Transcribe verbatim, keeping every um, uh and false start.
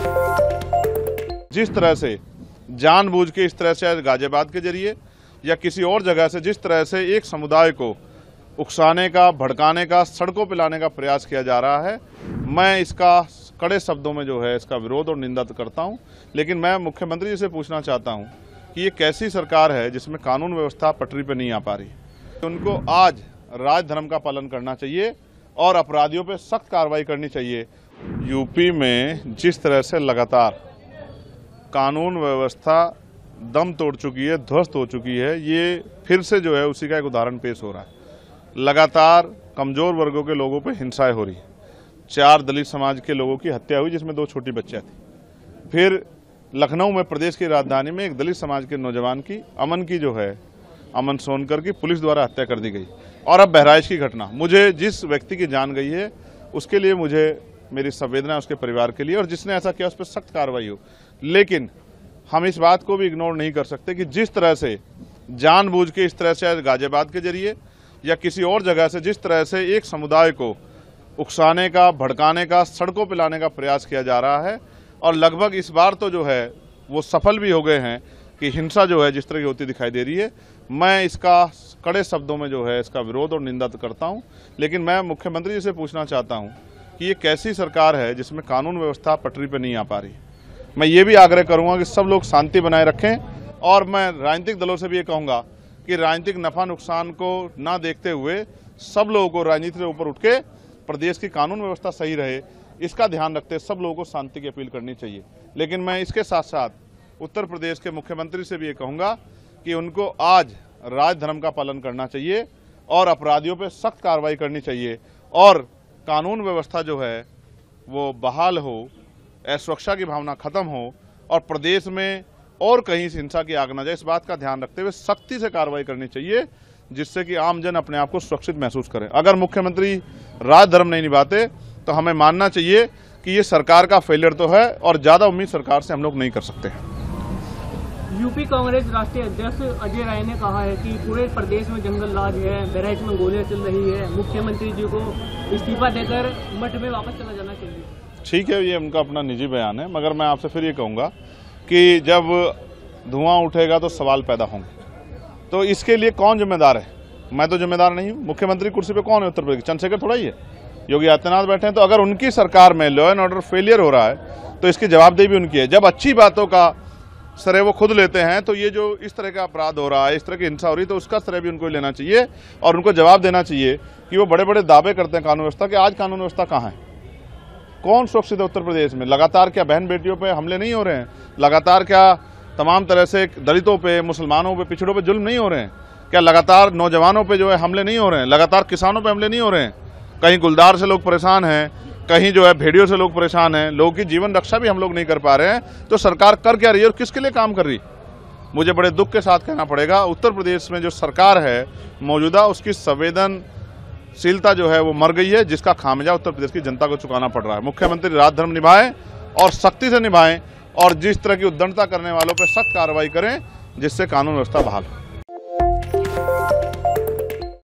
जिस तरह से जानबूझ के इस तरह से गाजियाबाद के जरिए या किसी और जगह से जिस तरह से एक समुदाय को उकसाने का, भड़काने का, सड़कों पर लाने का प्रयास किया जा रहा है, मैं इसका कड़े शब्दों में जो है इसका विरोध और निंदा करता हूं। लेकिन मैं मुख्यमंत्री जी से पूछना चाहता हूं कि ये कैसी सरकार है जिसमें कानून व्यवस्था पटरी पर नहीं आ पा रही। उनको आज राज धर्म का पालन करना चाहिए और अपराधियों पर सख्त कार्रवाई करनी चाहिए। यूपी में जिस तरह से लगातार कानून व्यवस्था दम तोड़ चुकी है, ध्वस्त हो चुकी है, ये फिर से जो है उसी का एक उदाहरण पेश हो रहा है। लगातार कमजोर वर्गों के लोगों पर हिंसाएं हो रही है। चार दलित समाज के लोगों की हत्या हुई जिसमें दो छोटी बच्चियां थी। फिर लखनऊ में, प्रदेश की राजधानी में, एक दलित समाज के नौजवान की, अमन की जो है अमन सोनकर की पुलिस द्वारा हत्या कर दी गई। और अब बहराइच की घटना, मुझे जिस व्यक्ति की जान गई है उसके लिए मुझे मेरी संवेदना उसके परिवार के लिए, और जिसने ऐसा किया उस पर सख्त कार्रवाई हो। लेकिन हम इस बात को भी इग्नोर नहीं कर सकते कि जिस तरह से जानबूझ के इस तरह से गाजियाबाद के जरिए या किसी और जगह से जिस तरह से एक समुदाय को उकसाने का, भड़काने का, सड़कों पर लाने का प्रयास किया जा रहा है, और लगभग इस बार तो जो है वो सफल भी हो गए हैं कि हिंसा जो है जिस तरह की होती दिखाई दे रही है। मैं इसका कड़े शब्दों में जो है इसका विरोध और निंदा करता हूं। लेकिन मैं मुख्यमंत्री जी से पूछना चाहता हूं कि ये कैसी सरकार है जिसमें कानून व्यवस्था पटरी पर नहीं आ पा रही। मैं ये भी आग्रह करूंगा कि सब लोग शांति बनाए रखें, और मैं राजनीतिक दलों से भी ये कहूंगा कि राजनीतिक नफा नुकसान को ना देखते हुए सब लोगों को राजनीति से ऊपर उठ के प्रदेश की कानून व्यवस्था सही रहे, इसका ध्यान रखते सब लोगों को शांति की अपील करनी चाहिए। लेकिन मैं इसके साथ साथ उत्तर प्रदेश के मुख्यमंत्री से भी ये कहूंगा कि उनको आज राज धर्म का पालन करना चाहिए और अपराधियों पर सख्त कार्रवाई करनी चाहिए, और कानून व्यवस्था जो है वो बहाल हो, असुरक्षा की भावना खत्म हो, और प्रदेश में और कहीं से हिंसा की आग न जाए, इस बात का ध्यान रखते हुए सख्ती से कार्रवाई करनी चाहिए, जिससे कि आम जन अपने आप को सुरक्षित महसूस करें। अगर मुख्यमंत्री राज धर्म नहीं निभाते तो हमें मानना चाहिए कि ये सरकार का फेलियर तो है, और ज्यादा उम्मीद सरकार से हम लोग नहीं कर सकते। यूपी कांग्रेस राष्ट्रीय अध्यक्ष अजय राय ने कहा है कि पूरे प्रदेश में जंगल राज है, बहराइच में गोलियां चल रही है, मुख्यमंत्री जी को इस्तीफा देकर मठ में वापस चला जाना चाहिए। ठीक है, ये उनका अपना निजी बयान है, मगर मैं आपसे फिर ये कहूँगा कि जब धुआं उठेगा तो सवाल पैदा होंगे। तो इसके लिए कौन जिम्मेदार है? मैं तो जिम्मेदार नहीं हूँ। मुख्यमंत्री कुर्सी पे कौन है उत्तर प्रदेश? चंद्रशेखर थोड़ा ही है, योगी आदित्यनाथ बैठे हैं। तो अगर उनकी सरकार में लॉ एंड ऑर्डर फेलियर हो रहा है तो इसकी जवाबदेही भी उनकी है। जब अच्छी बातों का श्रेय वो खुद लेते हैं, तो ये जो इस तरह का अपराध हो रहा है, इस तरह की हिंसा हो रही है, तो उसका श्रेय भी उनको लेना चाहिए, और उनको जवाब देना चाहिए कि वो बड़े बड़े दावे करते हैं कानून व्यवस्था के। आज कानून व्यवस्था कहाँ है? कौन सुरक्षित है उत्तर प्रदेश में? लगातार क्या बहन बेटियों पे हमले नहीं हो रहे हैं? लगातार क्या तमाम तरह से दलितों पे, मुसलमानों पे, पिछड़ों पे जुल्म नहीं हो रहे हैं? क्या लगातार नौजवानों पे जो है हमले नहीं हो रहे हैं? लगातार किसानों पे हमले नहीं हो रहे हैं? कहीं गुलदार से लोग परेशान हैं, कहीं जो है भेड़ियों से लोग परेशान हैं, लोगों की जीवन रक्षा भी हम लोग नहीं कर पा रहे हैं। तो सरकार कर क्या रही है और किसके लिए काम कर रही? मुझे बड़े दुख के साथ कहना पड़ेगा, उत्तर प्रदेश में जो सरकार है मौजूदा, उसकी संवेदनशीलता जो है वो मर गई है, जिसका खामियाजा उत्तर प्रदेश की जनता को चुकाना पड़ रहा है। मुख्यमंत्री राज धर्म निभाएं और सख्ती से निभाएं, और जिस तरह की उद्दंडता करने वालों पर सख्त कार्रवाई करें, जिससे कानून व्यवस्था बहाल हो।